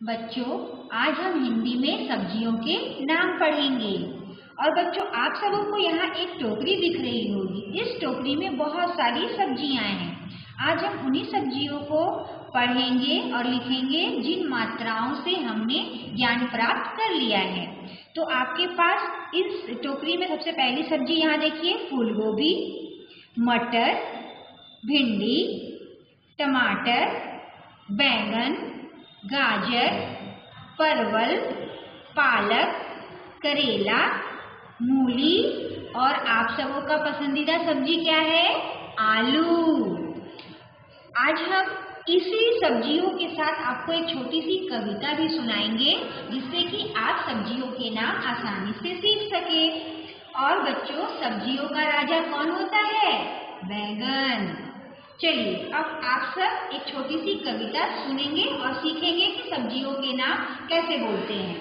बच्चों, आज हम हिंदी में सब्जियों के नाम पढ़ेंगे। और बच्चों, आप सबों को यहाँ एक टोकरी दिख रही होगी। इस टोकरी में बहुत सारी सब्जियां हैं। आज हम उन्हीं सब्जियों को पढ़ेंगे और लिखेंगे जिन मात्राओं से हमने ज्ञान प्राप्त कर लिया है। तो आपके पास इस टोकरी में सबसे पहली सब्जी यहाँ देखिए, फूल गोभी, मटर, भिंडी, टमाटर, बैंगन, गाजर, परवल, पालक, करेला, मूली और आप सबों का पसंदीदा सब्जी क्या है? आलू। आज हम इसी सब्जियों के साथ आपको एक छोटी सी कविता भी सुनाएंगे, जिससे कि आप सब्जियों के नाम आसानी से सीख सके। और बच्चों, सब्जियों का राजा कौन होता है? बैगन। चलिए, अब आप सब एक छोटी सी कविता सुनेंगे और सीखेंगे कि सब्जियों के नाम कैसे बोलते हैं।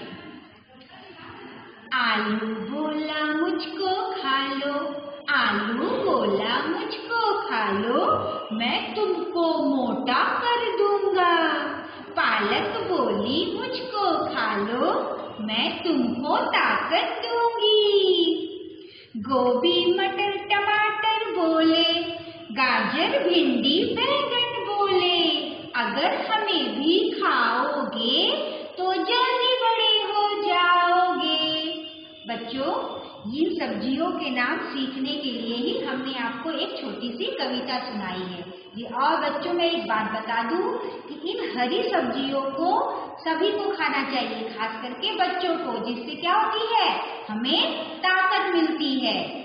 आलू बोला मुझको खा लो, आलू बोला मुझको खा लो, मैं तुमको मोटा कर दूंगा। पालक बोली मुझको खा लो, मैं तुमको ताकत दूंगी। गोभी मटर टमाटर बोले, गाजर भिंडी बैंगन बोले, अगर हमें भी खाओगे तो जल्दी बड़े हो जाओगे। बच्चों, इन सब्जियों के नाम सीखने के लिए ही हमने आपको एक छोटी सी कविता सुनाई है। और बच्चों, मैं एक बात बता दूं कि इन हरी सब्जियों को सभी को खाना चाहिए, खास करके बच्चों को, जिससे क्या होती है? हमें ताकत मिलती है।